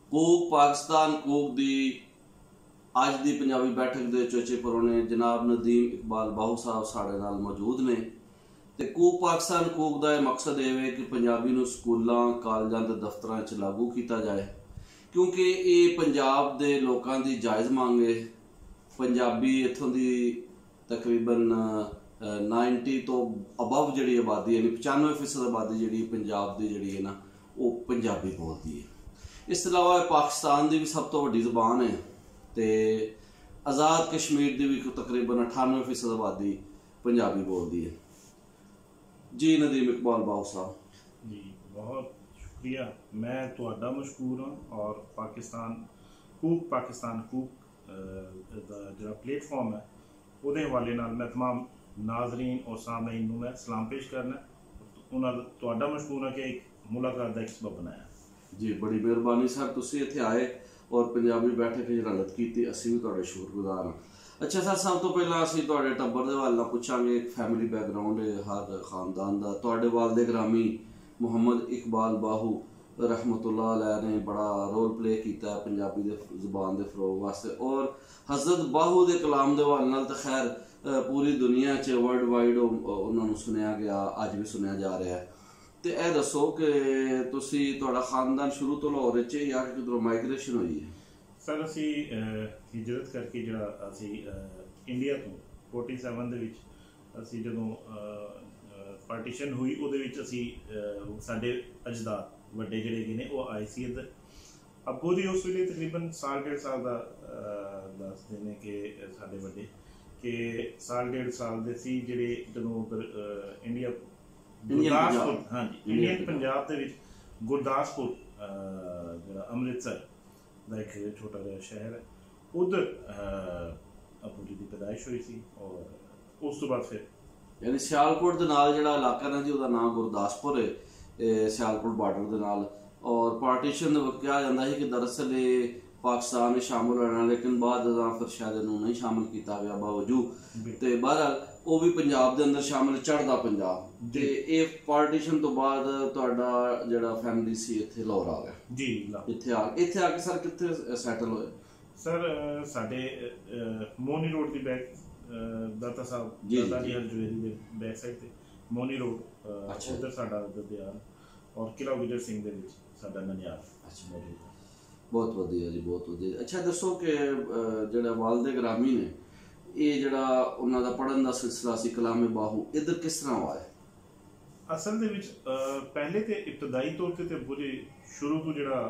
कूक पाकिस्तान कूक दी अज दी पंजाबी बैठक दे चोचे परोने जनाब नदीम इकबाल बाहू साहब साढ़े नाल मौजूद ने। ते कूक पाकिस्तान कूक दा मकसद ये है कि पंजाबी नूं स्कूलों कॉलेजां ते दफ्तरां च लागू किया जाए, क्योंकि ये पंजाब दे लोकां दी जायज़ मांग है। पंजाबी इत्थों दी तकरीबन 90 तो अबव जी आबादी यानी 95% आबादी जी पंजाब की जी है ना वो पंजाबी बोलती है। इस तो अलावा पाकिस्तान की भी सब तो वड्डी ज़बान है। तो आज़ाद कश्मीर की भी तकरीबन 98% आबादी पंजाबी बोलती है। जी नदीम इकबाल बाहू साहब जी बहुत शुक्रिया। मैं तुहाडा मशकूर हाँ और पाकिस्तान कूक जो प्लेटफॉर्म है उहदे हवाले नाल मैं तमाम नाजरीन और सामईन नूं मैं सलाम पेश करना। उन्होंने तुहाडा मशकूर हाँ कि एक मुलाकात का एक सबब बनाया। जी बड़ी मेहरबानी साहब, तुसीं इत्थे आए और पंजाबी बैठक च रंगत की, असीं भी तुहाडे शुक्रगुजार हाँ। अच्छा सर, सब तो पहला असीं तुहाडे टब्बर दे हवाले पुछांगे, एक फैमिली बैकग्राउंड है हर खानदान दा। तुहाडे वालिद ग्रामी मुहम्मद इकबाल बाहू रहमतुल्लाह अलैह ने बड़ा रोल प्ले किया पंजाबी दे ज़ुबान के फरोग वास्ते, और हज़रत बाहू के कलाम के हवाले नाल तो खैर पूरी दुनिया च वर्ल्ड वाइड उन्होंने सुनिया गया, अज भी सुनिया जा रहा है। तो यह दसो कि तुसी तुहाडा खानदान शुरू तो लाहौर च या कि किधरों माइग्रेशन हुई है? सर असी हिजरत करके जरा असी इंडिया तो 47 दे विच असी जदों पार्टीशन हुई उहदे विच असी साडे अजदाद वड्डे जिहड़े ने वो आए सी इधर। अब्बू दी उस वेले तकरीबन साल डेढ़ साल दा दसदे ने कि साडे वड्डे कि साल डेढ़ साल दे सी जिहड़े जदों उधर इंडिया गुरदासपुर, हाँ जी इंडियन पंजाब दे विच गुरदासपुर जिहड़ा अमृतसर दा एक छोटा जिहा शहर है, उधर अब्बू जी दी पैदाइश हुई सी। और उस तो बाद फिर यानी सियालकोट दे नाल जिहड़ा इलाका ना जी, उहदा नाम गुरदासपुर है, सियालकोट बार्डर दे नाल। और पार्टीशन दे वक्त कहा जाता है कि दरअसल पाकिस्तान में शामिल होना, लेकिन बाद फिर शायद इन्होंने नहीं शामिल किया गया बावजूद। तो बहरहाल वो भी पंजाब के अंदर शामिल, चढ़दा पंजाब। तो ये पार्टीशन तो बाद तुहाडा जिहड़ा फैमिली सी इत्थे लाहौर आ गया जी। इत्थे आके सर कित्थे सैटल होए? सर साडे मोनी रोड की बैक दाता साहब दादा जी हरजवेरी दे बैक साइड ते मोनी रोड उधर साडा ददियार और किला विजय सिंह दे विच साडा ननियाल मौजूद है। बहुत वधिया जी, बहुत वधिया। अच्छा दसो कि जिहड़ा वालिद ग्रामी ने ये जिहड़ा उन्हां दा पढ़न दा सिलसिला सी कलामे बाहू इधर किस तरह हुआ है? असल दे विच पहले ते इब्तदाई तौर ते अब्बू जी शुरू तो जिहड़ा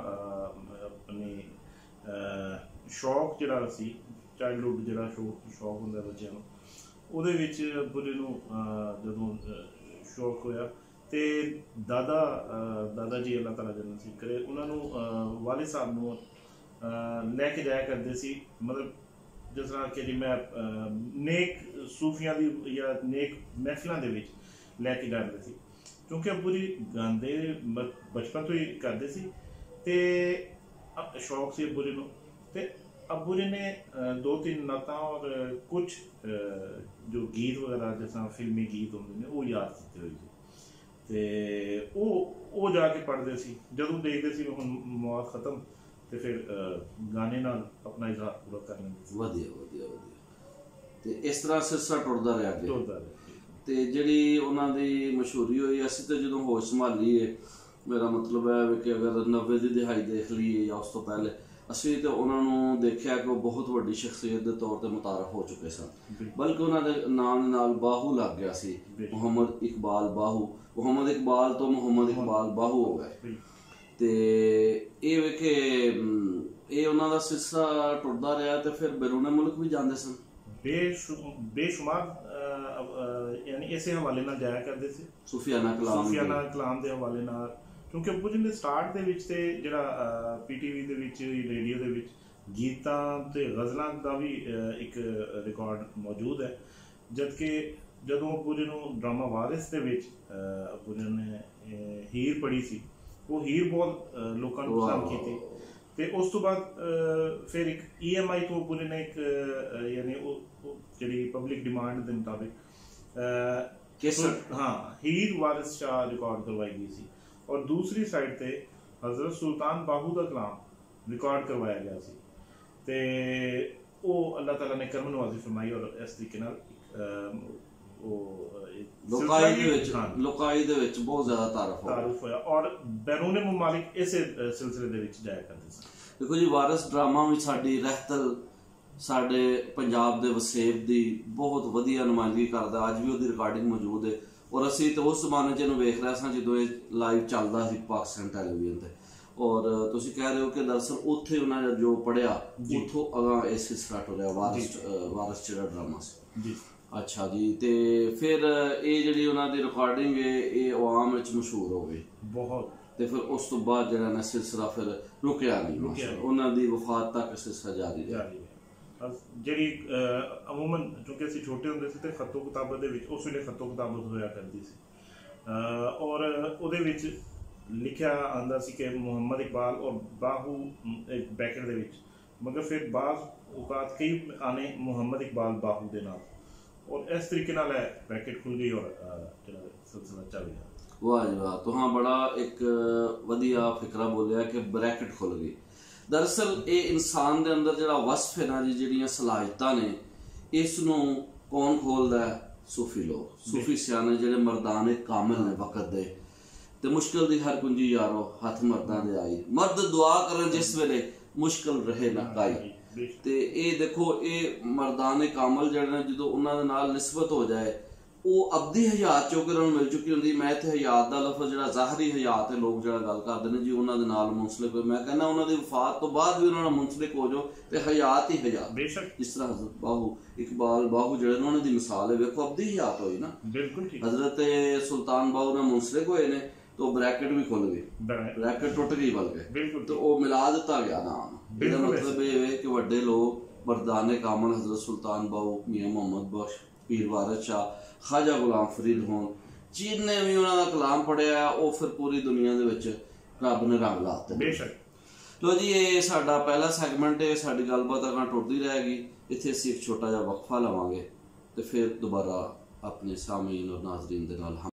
अपनी शौक जिहड़ा सी चाइल्डहुड जिहड़ा शौक हुंदा बच्चों नूं, उहदे विच अब्बू जी नूं जदों शौक होया ते दादा जी अल्लाह ताला जन्नत नसीब करे, उन्होंने वालिद साहब नूं लैके जाया करते सी। मतलब जिस तरह कि जी मैं नेक सूफियां दी या नेक महफिलों के विच लैके जाते सी, क्योंकि अब्बू जी गांदे बचपन तो ही करते सी ते शौक सी अब्बू जी नूं। ते अब्बू जी ने 2-3 नातां और कुछ जो गीत वगैरह जिस तरह फिल्मी गीत होंगे ने वो याद किए हुए सी। तो वो जाके पढ़ते सी, जदों देखते सी हुण मौत खत्म तो फिर गाने नाल अपना इजहार पूरा कर लेंगे। वधिया वधिया वधिया। तो इस तरह सिलसिला टुरदा रहा अगे। तो जिहड़ी उन्हां दी मशहूरी हुई, असीं तो जदों होश संभाली है, मेरा मतलब है कि अगर 90 की दिहाई देख लीए या उस तो पहले असीं तो उन्होंने देखा कि वो बहुत वड्डी शख्सियत के तौर पर मुतारफ हो चुके सन, बल्कि उन्होंने नाम नाल बाहू लग गया सी, मुहम्मद इकबाल बाहू। मुहम्मद इकबाल तो मुहम्मद इकबाल बाहू हो गए। तो ये वे कि ये उन्हों का सिलसिला टुरदा रहा। तो फिर बैरूने मुल्क भी जाते सन बेशुमार, यानी इसे हवाले नाल जाया करते थे सूफियाना कलाम के हवाले नाल, क्योंकि अब्बू जी ने स्टार्ट दे विच ते जिहड़ा PTV दे विच रेडियो दे विच गीतां ते गज़लां दा भी एक रिकॉर्ड मौजूद है। जबकि जदों अब्बू जी नूं ड्रामा वारिस दे विच अब्बू जी ने हीर पढ़ी सी, वो हीर बहुत लोकां नूं पसंद कीती। ते उस तो बाद फिर एक EMI तो अब्बू जी ने एक यानी जिहड़ी पब्लिक डिमांड दे मुताबिक हाँ हीर वारिस शाह रिकॉर्ड करवाई गई सी। और दूसरी साइड ते हज़रत सुल्तान बाहू दा कलाम ਰਿਕਾਰਡ ਕਰਵਾਇਆ ਗਿਆ ਸੀ ਤੇ ਉਹ ਅੱਲਾਹ ਤਾਲਾ ਨੇ ਕਰਮ ਨਵਾਜ਼ੀ ਫਰਮਾਈ ਔਰ ਇਸ ਤਰੀਕੇ ਨਾਲ ਲੋਕਾਈ ਦੇ ਵਿੱਚ ਬਹੁਤ ਜ਼ਿਆਦਾ ਤਾਰਫ ਹੋਇਆ ਔਰ ਬੈਰੂਨੇ ਮੁਮਾਲਿਕ ਇਸੇ ਸਿਲਸਿਲੇ ਦੇ ਵਿੱਚ ਜਾਇਆ ਕਰਦੇ ਸਨ। ਦੇਖੋ ਜੀ, ਵਾਰਿਸ ਡਰਾਮਾ ਵੀ ਸਾਡੀ ਰਹਿਤਲ ਸਾਡੇ ਪੰਜਾਬ ਦੇ ਵਸੇਬ ਦੀ ਬਹੁਤ ਵਧੀਆ ਨੁਮਾਇੰਦਗੀ ਕਰਦਾ। ਅੱਜ ਵੀ ਉਹਦੀ ਰਿਕਾਰਡਿੰਗ ਮੌਜੂਦ ਹੈ ਔਰ ਅਸੀਂ ਤਾਂ ਉਸ ਜ਼ਮਾਨੇ 'ਚ ਇਹਨੂੰ ਵੇਖ ਰਹੇ ਸਾਂ ਜਦੋਂ ਇਹ ਲਾਈਵ ਚੱਲਦਾ ਸੀ ਪਾਕਿਸਤਾਨ ਟੈਲੀਵਿਜ਼ਨ ਤੇ। ਔਰ ਤੁਸੀਂ ਕਹਿ ਰਹੇ ਹੋ ਕਿ ਦਰਅਸਲ ਉੱਥੇ ਉਹਨਾਂ ਨੇ ਜੋ ਪੜ੍ਹਿਆ ਉੱਥੋਂ ਅਗਾਂਹ ਇਹ ਸਿਲਸਿਲਾ ਟੁਰਿਆ ਵਾਰਿਸ ਜਿਹੜਾ ਡਰਾਮਾ ਸੀ ਜੀ। ਅੱਛਾ ਜੀ, ਤੇ ਫਿਰ ਇਹ ਜਿਹੜੀ ਉਹਨਾਂ ਦੀ ਰਿਕਾਰਡਿੰਗ ਹੈ ਇਹ ਆਵਾਮ ਵਿੱਚ ਮਸ਼ਹੂਰ ਹੋ ਗਈ ਬਹੁਤ, ਤੇ ਫਿਰ ਉਸ ਤੋਂ ਬਾਅਦ ਜਿਹੜਾ ਨਾ ਸਿਲਸਿਲਾ ਫਿਰ ਰੁਕਿਆ ਨਹੀਂ, ਉਹਨਾਂ ਦੀ ਵਫਾਤ ਤੱਕ ਸਿਲਸਿਲਾ ਜਾਰੀ ਰਿਹਾ। ਜਿਹੜੀ ਅਮੂਮਨ ਕਿਉਂਕਿ ਅਸੀਂ ਛੋਟੇ ਹੁੰਦੇ ਸੀ ਤੇ ਖੱਤੋ ਕਿਤਾਬਤ ਦੇ ਵਿੱਚ ਉਸ ਵੇਲੇ ਖੱਤੋ ਕਿਤਾਬਤ ਹੋਇਆ ਕਰਦੀ ਸੀ ਔਰ ਉਹਦੇ ਵਿੱਚ ਲਿਖਿਆ ਆਉਂਦਾ ਸੀ ਕਿ ਮੁਹੰਮਦ ਇਕਬਾਲ ਔਰ ਬਾਹੂ ਇੱਕ ਬੈਕਰ ਦੇ ਵਿੱਚ, ਮਗਰ ਫਿਰ ਬਾਜ਼ ਔਕਾਤ ਕਈ ਆਨੇ ਮੁਹੰਮਦ ਇਕਬਾਲ ਬਾਹੂ ਦੇ ਨਾਲ ਔਰ ਇਸ ਤਰੀਕੇ ਨਾਲ ਇਹ ਬ੍ਰੈਕਟ ਖੁੱਲ ਗਈ ਔਰ ਜਿਹੜਾ ਸਿਲਸਿਲਾ ਚੱਲ ਗਿਆ। ਵਾਹ ਜੀ ਵਾਹ, ਤੁਹਾਂ ਬੜਾ ਇੱਕ ਵਧੀਆ ਫਿਕਰਾ ਬੋਲਿਆ ਕਿ ਬ੍ਰੈਕਟ ਖੁੱਲ ਗਈ। ਦਰਅਸਲ ਇਹ ਇਨਸਾਨ ਦੇ ਅੰਦਰ ਜਿਹੜਾ ਵਸਫ ਹੈ ਨਾ ਜੀ, ਜਿਹੜੀਆਂ ਸਲਾਹਿਤਾਂ ਨੇ, ਇਸ ਨੂੰ ਕੌਣ ਖੋਲਦਾ ਹੈ? ਸੂਫੀ ਲੋਕ, ਸੂਫੀ ਸਿਆਣੇ ਜਿਹੜੇ ਮਰਦਾਨੇ ਕਾਮਿਲ ਨੇ ਵਕਤ ਦੇ। ਤੇ ਮੁਸ਼ਕਿਲ ਦੀ ਹਰ ਕੁੰਜੀ ਯਾਰੋ ਹੱਥ ਮਰਦਾਂ ਦੇ ਆਈ, ਮਰਦ ਦੁਆ ਕਰਨ ਜਿਸ ਵੇਲੇ ਮੁਸ਼ਕਿਲ ਰਹੇ ਨਾ ਕਾਈ। ਤੇ ਇਹ ਦੇਖੋ, ਇਹ ਮਰਦਾਨੇ ਕਾਮਲ ਜਿਹੜੇ ਨੇ ਜਦੋਂ ਉਹਨਾਂ ਦੇ ਨਾਲ ਨਿਸਬਤ ਹੋ ਜਾਏ, ਉਹ ਅਬਦੀ ਹਯਾਤ ਚੋਂ ਉਹਨਾਂ ਨੂੰ ਮਿਲ ਚੁੱਕੀ ਹੁੰਦੀ। ਮੈਂ ਇੱਥੇ ਹਯਾਤ ਦਾ ਲਫ਼ਜ਼ ਜਿਹੜਾ ਜ਼ਾਹਰੀ ਹਯਾਤ ਹੈ ਲੋਕ ਜਿਹੜਾ ਗੱਲ ਕਰਦੇ ਨੇ ਜੀ ਉਹਨਾਂ ਦੇ ਨਾਲ ਮੁੰਸਲਿਕ ਹੋਏ, ਮੈਂ ਕਹਿੰਦਾ ਉਹਨਾਂ ਦੀ ਵਫਾਤ ਤੋਂ ਬਾਅਦ ਵੀ ਉਹਨਾਂ ਨਾਲ ਮੁੰਸਲਿਕ ਹੋ ਜਾਓ ਤੇ ਹਯਾਤ ਹੀ ਹਯਾਤ। ਬੇਸ਼ੱਕ ਜਿਸ ਤਰ੍ਹਾਂ ਹਜ਼ਰਤ ਬਾਹੂ ਇਕਬਾਲ ਬਾਹੂ ਜਿਹੜੇ ਨੇ ਉਹਨਾਂ ਦੀ ਮਿਸਾਲ ਹੈ, ਵੇਖੋ ਅਬਦੀ ਹਯਾਤ ਹੋਈ ਨਾ। ਬਿਲਕੁਲ ਠੀਕ। ਹਜ਼ਰਤ ਸੁਲਤਾਨ ਬਾਹੂ ਨਾਲ ਮੁੰਸਲਿਕ ਹੋਏ ਨੇ तो ब्रैकेट भी खुल गई, ब्रैकेट टुट गई बल्कि तो वो मिला दिता गया नाम। ਇਹਦਾ ਮਤਲਬ ਇਹ ਹੈ ਕਿ ਵੱਡੇ ਲੋਕ ਮਰਦਾਨੇ ਕਾਮਲ ਹਜ਼ਰਤ ਸੁਲਤਾਨ ਬਾਹੂ, ਮੀਆਂ ਮੁਹੰਮਦ ਬਖਸ਼, ਪੀਰ ਵਾਰਿਸ ਸ਼ਾਹ, ਖਾਜਾ ਗੁਲਾਮ ਫਰੀਦ ਹੋਣ, ਜਿੰਨੇ ਵੀ ਉਹਨਾਂ ਦਾ ਕਲਾਮ ਪੜਿਆ ਉਹ ਫਿਰ ਪੂਰੀ ਦੁਨੀਆ ਦੇ ਵਿੱਚ ਰੱਬ ਨੇ ਰੰਗ ਲਾਤੇ। ਬੇਸ਼ੱਕ। ਲੋ ਜੀ, ਇਹ ਸਾਡਾ ਪਹਿਲਾ ਸੈਗਮੈਂਟ ਹੈ, ਸਾਡੀ ਗੱਲਬਾਤ ਅਗਾਂ ਟੁੱਟਦੀ ਰਹੇਗੀ। ਇੱਥੇ ਅਸੀਂ ਇੱਕ ਛੋਟਾ ਜਿਹਾ ਵਕਫਾ ਲਵਾਂਗੇ ਤੇ ਫਿਰ ਦੁਬਾਰਾ ਆਪਣੇ ਸਾਮੀਨ ਔਰ ਨਾਜ਼ਰੀਨ ਦੇ ਨਾਲ